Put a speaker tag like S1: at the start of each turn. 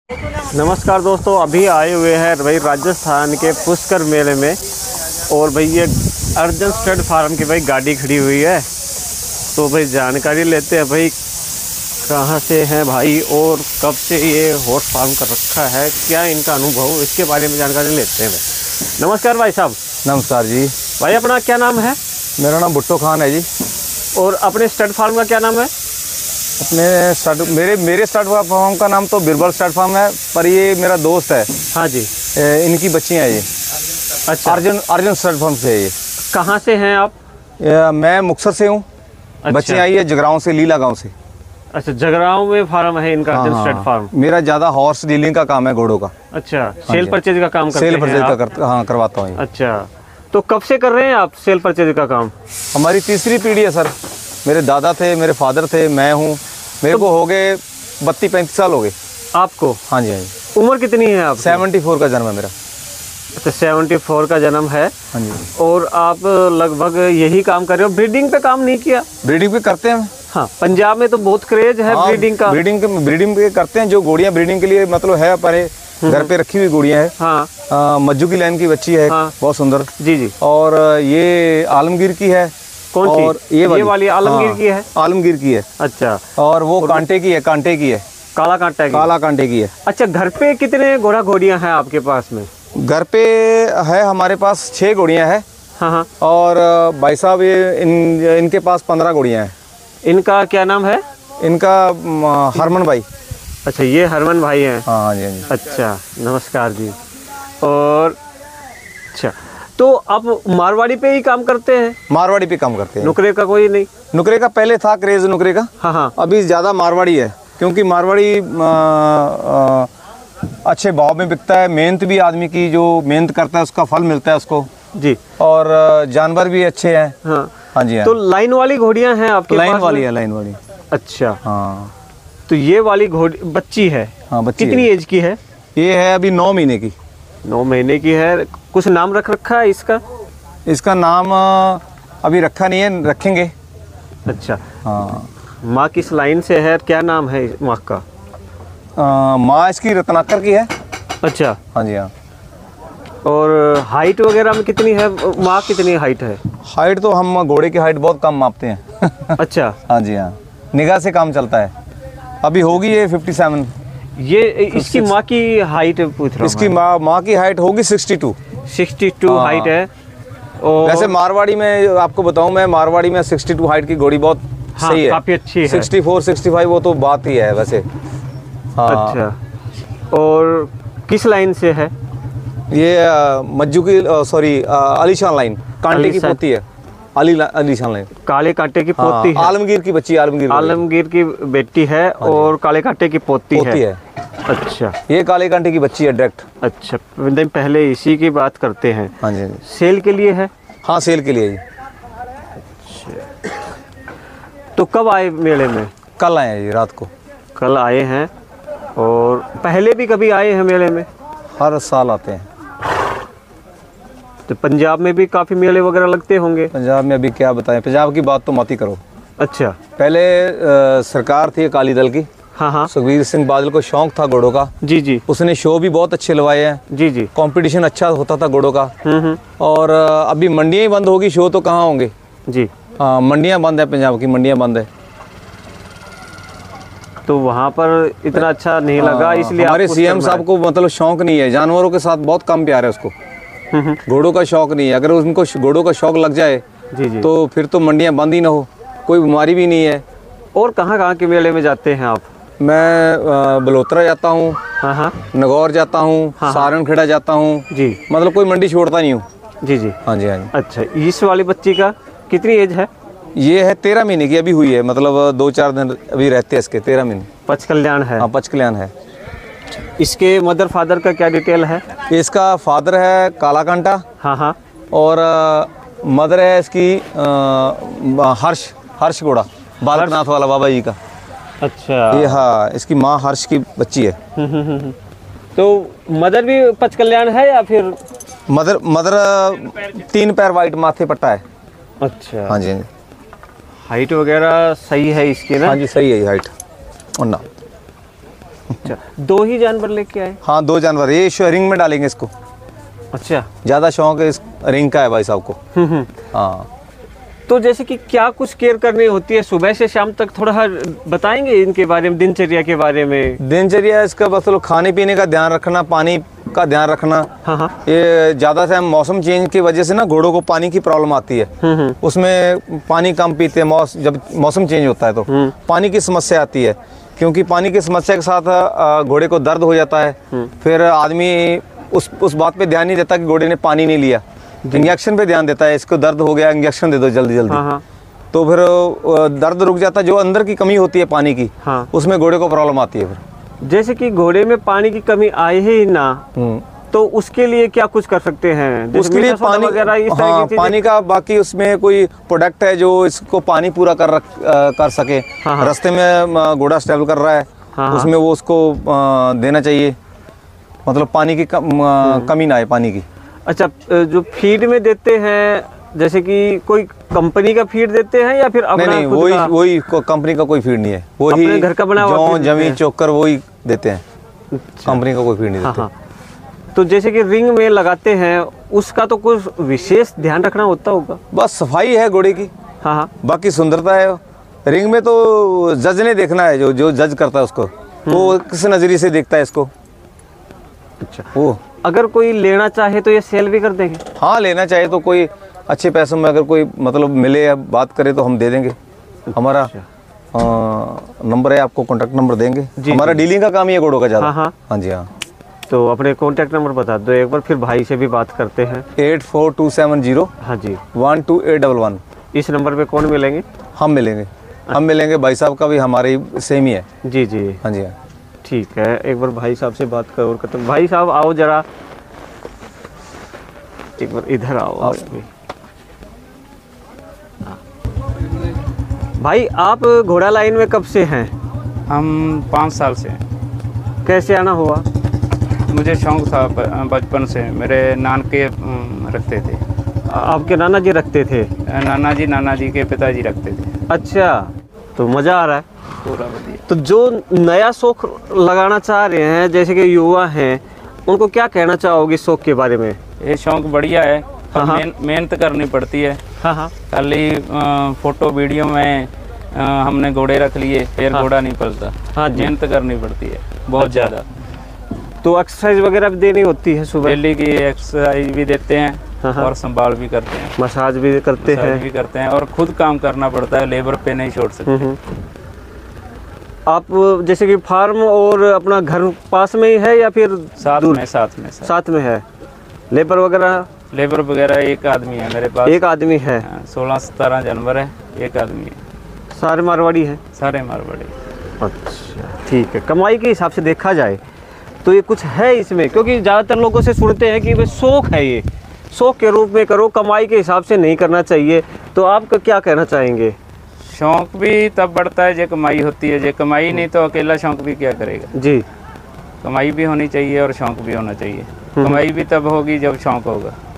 S1: नमस्कार दोस्तों, अभी आए हुए हैं भाई राजस्थान के पुष्कर मेले में। और भाई ये अर्जुन स्टड फार्म की भाई गाड़ी खड़ी हुई है, तो भाई जानकारी लेते हैं भाई कहाँ से हैं भाई और कब से ये हॉर्स फार्म कर रखा है, क्या इनका अनुभव, इसके बारे में जानकारी लेते हैं भाई। नमस्कार भाई साहब।
S2: नमस्कार जी।
S1: भाई अपना क्या नाम है?
S2: मेरा नाम भुट्टो खान है जी।
S1: और अपने स्टड फार्म का क्या नाम है?
S2: अपने स्टड मेरे स्टड फार्म का नाम तो बिरबल स्टड फार्म है, पर ये मेरा दोस्त है।
S1: हाँ जी।
S2: इनकी बच्चियाँ हैं ये।
S1: अच्छा।
S2: अर्जुन स्टड फार्म से है ये।
S1: कहाँ से हैं आप?
S2: मैं मुक्तसर से हूँ।
S1: अच्छा।
S2: बच्चियाँ आई है जगरांव से, लीला गांव से।
S1: अच्छा, जगरांव में फार्म है इनका, अर्जुन स्टड फार्म।
S2: मेरा ज़्यादा हॉर्स डीलिंग का काम है, घोड़ों का।
S1: अच्छा, सेल परचेज का काम करते हैं?
S2: सेल परचेज का हाँ करवाता हूँ।
S1: अच्छा, तो कब से कर रहे हैं आप सेल परचेज का काम?
S2: हमारी तीसरी पीढ़ी है सर। मेरे दादा थे, मेरे फादर थे, मैं हूँ। मेरे को हो गए 32-35 साल हो गए।
S1: आपको?
S2: हाँ जी, हाँ जी।
S1: उम्र कितनी है आप?
S2: 74 का जन्म है मेरा।
S1: अच्छा, 74 का जन्म है।
S2: हाँ जी।
S1: और आप लगभग यही काम कर रहे हो, ब्रीडिंग पे काम नहीं किया?
S2: ब्रीडिंग पे करते हैं।
S1: हाँ, पंजाब में तो बहुत क्रेज है ब्रीडिंग का।
S2: ब्रीडिंग पे करते हैं। जो घोड़ियाँ ब्रीडिंग के लिए मतलब है, पर घर पे रखी हुई घोड़ियाँ हैं।
S1: हाँ।
S2: मज्जू की लाइन की बच्ची है।
S1: हाँ।
S2: बहुत सुंदर।
S1: जी जी।
S2: और ये आलमगीर की है।
S1: कौन सी?
S2: और ये
S1: वाली आलमगीर की है?
S2: आलमगीर की है।
S1: अच्छा।
S2: और वो कांटे की है, कांटे की है।
S1: काला कांटा की? काला
S2: कांटे की है।
S1: अच्छा, घर पे कितने घोड़ा घोड़ियाँ हैं आपके पास में?
S2: घर पे है हमारे पास 6 घोड़ियाँ हैं।
S1: हाँ हाँ।
S2: और भाई साहब ये इनके पास 15 घोड़ियाँ हैं।
S1: इनका क्या नाम है?
S2: इनका हरमन भाई।
S1: अच्छा, ये हरमन भाई हैं?
S2: हाँ जी, हाँ जी।
S1: अच्छा, नमस्कार जी। और अच्छा, तो आप मारवाड़ी पे ही काम करते हैं?
S2: मारवाड़ी पे काम करते हैं।
S1: नुकरे का कोई नहीं?
S2: नुकरे का पहले था क्रेज, नुकरे का।
S1: हाँ हाँ।
S2: अभी ज़्यादा मारवाड़ी है, क्योंकि मारवाड़ी अच्छे भाव में बिकता है। मेहनत भी आदमी की, जो मेहनत करता है उसका फल मिलता है उसको जी। और जानवर भी अच्छे हैं। हाँ हाँ जी। हाँ।
S1: तो लाइन वाली घोड़ियाँ हैं आपके?
S2: लाइन वाली है, लाइन वाली।
S1: अच्छा
S2: हाँ।
S1: तो ये वाली घोड़ी बच्ची है?
S2: हाँ, बच्ची।
S1: कितनी एज की है? ये
S2: है अभी 9 महीने की।
S1: 9 महीने की है। कुछ नाम रख रखा है इसका?
S2: इसका नाम अभी रखा नहीं है, रखेंगे।
S1: अच्छा।
S2: हाँ।
S1: माँ किस लाइन से है, क्या नाम है माँ का?
S2: माँ इसकी रत्नाकर की है। अच्छा। हाँ जी। हाँ।
S1: और हाइट वगैरह में कितनी है माँ? कितनी हाइट है?
S2: हाइट तो हम घोड़े की हाइट बहुत कम मापते हैं। अच्छा। हाँ जी। हाँ, निगाह से काम चलता है। अभी होगी ये 57।
S1: ये इसकी माँ की हाइट पूछ रहा हूँ।
S2: इसकी माँ की हाइट होगी 62
S1: हाइट है।
S2: और वैसे मारवाड़ी में आपको बताऊं, मैं मारवाड़ी में 62 हाइट की घोड़ी बहुत सही है,
S1: काफी अच्छी है।
S2: 64-65 वो तो बात ही है वैसे। हाँ।
S1: अच्छा। और किस लाइन से है
S2: ये? मज्जू की, सॉरी, अलीशान लाइन, कांटे की पोती है। अलीशान लाइन, काले कांटे की पोती है। आलमगीर की बच्ची, आलमगीर
S1: की बेटी है और काले कांटे की पोती है। अच्छा, ये
S2: काले कांटे की बच्ची है डायरेक्ट।
S1: अच्छा, पहले इसी की बात करते हैं।
S2: हाँ जी।
S1: सेल के लिए है?
S2: हाँ, सेल के लिए जी।
S1: तो कब आए मेले में?
S2: कल आए हैं जी, रात को।
S1: कल आए हैं। और पहले भी कभी आए हैं मेले में?
S2: हर साल आते हैं।
S1: तो पंजाब में भी काफ़ी मेले वगैरह लगते होंगे?
S2: पंजाब में अभी क्या बताएं, पंजाब की बात तो मत ही करो।
S1: अच्छा।
S2: पहले सरकार थी अकाली दल की। हाँ हाँ। सुखबीर सिंह बादल को शौक था घोड़ों का। जी जी। उसने शो भी बहुत अच्छे लगवाए हैं। जी जी। कंपटीशन अच्छा होता था घोड़ों का। और अभी मंडियाँ ही बंद होगी, शो तो कहाँ होंगे जी। हाँ, मंडियाँ बंद है, पंजाब की मंडियाँ बंद है।
S1: तो वहाँ पर इतना अच्छा नहीं लगा, इसलिए
S2: हमारे सीएम साहब को मतलब शौक नहीं है, जानवरों के साथ बहुत कम प्यार है उसको। घोड़ों का शौक नहीं है। अगर उनको घोड़ों का शौक लग जाए जी जी, तो फिर तो मंडियाँ बंद ही ना हो, कोई बीमारी भी नहीं है।
S1: और कहाँ के मेले में जाते हैं आप?
S2: मैं बलोत्रा जाता हूँ, नगौर जाता हूँ, सारनखेड़ा जाता हूँ जी। मतलब कोई मंडी छोड़ता नहीं हूँ जी जी। हाँ जी, हाँ जी।
S1: अच्छा, इस वाली बच्ची का कितनी एज है?
S2: ये है 13 महीने की अभी हुई है, मतलब 2-4 दिन अभी रहते हैं इसके। 13 महीने।
S1: पचकल्याण है?
S2: हाँ, पचकल्याण है।
S1: इसके मदर फादर का क्या डिटेल है?
S2: इसका फादर है काला कांटा। हाँ हाँ। और मदर है इसकी हर्ष घोड़ा, बालकनाथ वाला बाबा जी का। अच्छा। ये हाँ, इसकी माँ हर्ष की बच्ची है।
S1: तो मदर भी पचकल्याण है या फिर?
S2: मदर 3 पैर वाइट, माथे पट्टा है।
S1: अच्छा।
S2: हाँ जी, हाँ जी।
S1: हाइट वगैरह सही है इसकी ना?
S2: हाँ जी, सही है हाइट। और ना
S1: अच्छा, 2 ही जानवर लेके आए?
S2: हाँ 2 जानवर, ये रिंग में डालेंगे इसको।
S1: अच्छा,
S2: ज़्यादा शौक है इस रिंग का है भाई साहब को। हाँ।
S1: तो जैसे कि क्या कुछ केयर करनी होती है सुबह से शाम तक, थोड़ा बताएंगे इनके बारे में, दिनचर्या के बारे में?
S2: दिनचर्या इसका बस खाने पीने का ध्यान रखना, पानी का ध्यान रखना।
S1: हाँ।
S2: ये ज़्यादा से मौसम चेंज की वजह से ना घोड़ों को पानी की प्रॉब्लम आती है। उसमें पानी कम पीते हैं, जब मौसम चेंज होता है तो पानी की समस्या आती है। क्योंकि पानी की समस्या के साथ घोड़े को दर्द हो जाता है। फिर आदमी उस बात पे ध्यान नहीं देता कि घोड़े ने पानी नहीं लिया, इंजेक्शन पे ध्यान देता है, इसको दर्द हो गया इंजेक्शन दे दो जल्दी जल्दी।
S1: हाँ।
S2: तो फिर दर्द रुक जाता है, जो अंदर की कमी होती है पानी की। हाँ। उसमें घोड़े को प्रॉब्लम आती है। फिर
S1: जैसे कि घोड़े में पानी की कमी आए ही ना, तो उसके लिए क्या कुछ कर सकते हैं?
S2: उसके लिए पानी वगैरह इस तरह की पानी का, बाकी उसमें कोई प्रोडक्ट है जो इसको पानी पूरा कर सके। हाँ। रास्ते में घोड़ा ट्रैवल कर रहा है। हाँ। उसमें वो उसको देना चाहिए, मतलब पानी की कमी ना आए पानी की।
S1: अच्छा, जो फीड में देते हैं, जैसे कि कोई कंपनी का फीड देते हैं या फिर अपना?
S2: नहीं, वही कंपनी का कोई फीड नहीं है, वही
S1: घर का बना हुआ
S2: जमीन चोकर वही देते हैं। कंपनी का कोई फीड नहीं देते।
S1: हाँ। तो जैसे कि रिंग में लगाते हैं, उसका तो कुछ विशेष ध्यान रखना होता होगा?
S2: बस सफाई है घोड़े की।
S1: हाँ।
S2: बाकी सुंदरता है। रिंग में तो जज ने देखना है, जो जज करता है उसको, वो किस नजरिए से देखता है इसको।
S1: अच्छा,
S2: वो
S1: अगर कोई लेना चाहे तो ये सेल भी कर देंगे?
S2: हाँ, लेना चाहे तो कोई अच्छे पैसों में अगर कोई मतलब मिले या बात करे तो हम दे देंगे। हमारा नंबर है, आपको कॉन्टैक्ट नंबर देंगे। हमारा डीलिंग का काम ही है घोड़ों का ज़्यादा। हाँ जी हाँ।
S1: तो अपने कॉन्टैक्ट नंबर बता दो एक बार, फिर भाई से भी बात करते हैं।
S2: 84270
S1: हाँ जी
S2: 12811।
S1: इस नंबर पे कौन मिलेंगे?
S2: हम मिलेंगे। भाई साहब का भी हमारे सेम ही है।
S1: जी।
S2: हाँ जी हाँ।
S1: ठीक है, एक बार भाई साहब से बात करो करते हैं। भाई साहब आओ जरा, एक बार इधर आओ भी। भाई आप घोड़ा लाइन में कब से हैं?
S3: हम 5 साल से।
S1: कैसे आना हुआ?
S3: मुझे शौक था बचपन से, मेरे नान के रखते थे।
S1: आपके नाना जी रखते थे?
S3: नाना जी के पिताजी रखते थे।
S1: अच्छा, तो मज़ा आ रहा है
S3: पूरा बढ़िया।
S1: तो जो नया शौक लगाना चाह रहे हैं, जैसे कि युवा हैं, उनको क्या कहना चाहोगे शौक के बारे में?
S3: ये शौक बढ़िया है, मेहनत करनी पड़ती है।
S1: हाँ।
S3: खाली फोटो वीडियो में हमने घोड़े रख लिए, फिर घोड़ा नहीं पलता। हाँ, मेहनत करनी पड़ती है बहुत ज़्यादा।
S1: तो एक्सरसाइज वगैरह भी देनी होती है सुबह?
S3: डेली की एक्सरसाइज भी देते हैं और संभाल भी करते हैं,
S1: मसाज भी करते हैं
S3: और खुद काम करना पड़ता है, लेबर पे नहीं छोड़ सकते।
S1: आप जैसे कि फार्म और अपना घर पास में ही है या फिर साथ में है? लेबर वगैरह
S3: एक आदमी है मेरे पास।
S1: एक आदमी है?
S3: 16-17 जानवर है, एक आदमी है।
S1: सारे मारवाड़ी हैं?
S3: सारे मारवाड़ी।
S1: अच्छा, ठीक है। कमाई के हिसाब से देखा जाए तो ये कुछ है इसमें, क्योंकि ज़्यादातर लोगों से सुनते हैं कि भाई शौक है, ये शौक के रूप में करो, कमाई के हिसाब से नहीं करना चाहिए। तो आप क्या कहना चाहेंगे?
S3: शौक भी तब बढ़ता है जब कमाई होती है, जब कमाई नहीं तो अकेला शौक भी क्या करेगा।
S1: जी,
S3: कमाई भी होनी चाहिए और शौक भी होना चाहिए। कमाई भी तब होगी जब शौक होगा।